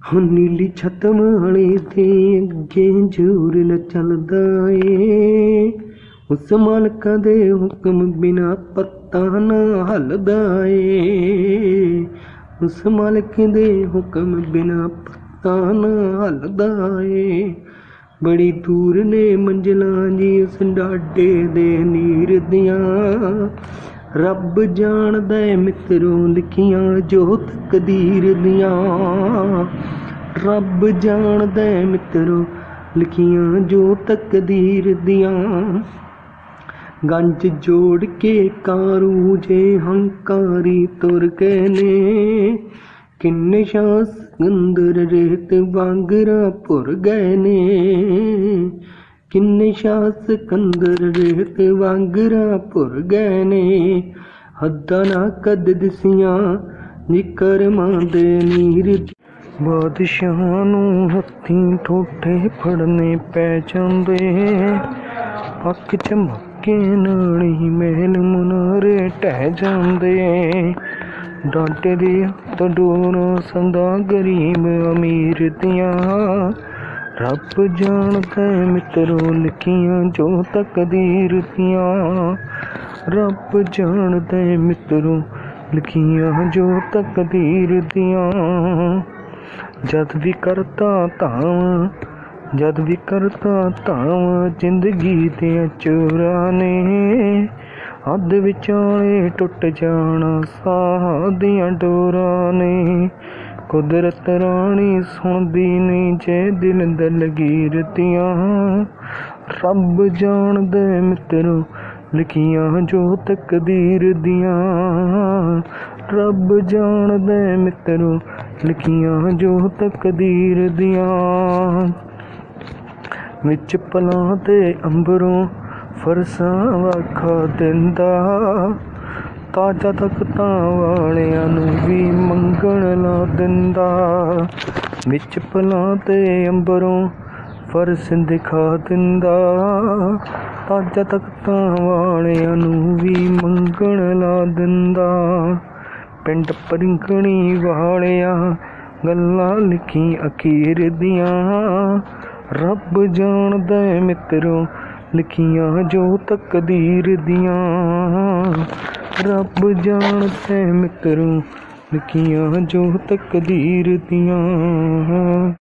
ਹੁਣ ਨੀਲੀ ਛੱਤ ਵਾਲੇ ਦੇ ਅੱਗੇ ਜ਼ੋਰ न ਚੱਲਦਾ ਏ। ਉਸ ਮਾਲਕਾਂ ਦੇ ਹੁਕਮ ਬਿਨਾ ਪੱਤਾ ਨਾ ਹਲਦਾ ਏ। ਉਸ ਮਾਲਕ ਦੇ ਹੁਕਮ ਬਿਨਾ ਪੱਤਾ ਨਾ ਹਲਦਾ ਏ। बड़ी दूर ने मंजिलां जी उस डाडे दे नीर दियां। रब जाणदा है मित्रों लिखियां जो तकदीर दियां। रब जाणदा है मित्रों लिखियां जो तकदीर दियां। गंज जोड़ के कारू जे हंकारी तुर गए ने। किन्ने शाह सिकंदर रेत वांगरा भुर गए ने। किन्ने शाह सिकंदर रेत वांगरा भुर गए ने। हद्दां ना कद दिसियां जिकर मां दे नीर। बादशाह नूं हत्थीं ठोठे फड़ने पै जांदे। अख झमके नाल ही महल मुनारे ढह जांदे। डांटे दिया तो डोरा संदा गरीब अमीर दियां। रब जानदा है मित्रों लिखियां जो तकदीर दियां। रब जानदा है मित्रों लिखियां जो तकदीर दियां। जद भी करता ताव जिंदगी दियां चोरां ने। हद विचाले टुट जाना साह दियां डोरां ने। कुदरत रानी सुनदी नहीं जे दिल दलगीर दियां। रब जानदा है मित्रों लिखियां जो तकदीर दियां। रब जानदा है मित्रों लिखियां जो तकदीर दियां। विच पलां ते अंबरों फरसां वाखा दिंदा। ताजा तख्तां वालियां नूं भी मंगण ला दिंदा। विच पलां ते अंबरों फरस दिखा दिंदा। ताजा तख्तां वालियां नूं भी मंगण ला दिंदा। पिंड परिंगणी वालिया गल्लां लिखी अखीर दियां। रब जानदा है मित्रों लिखियां जो तकदीर दियां। रब जानदा है मित्रों लिखियां जो तकदीर दियां।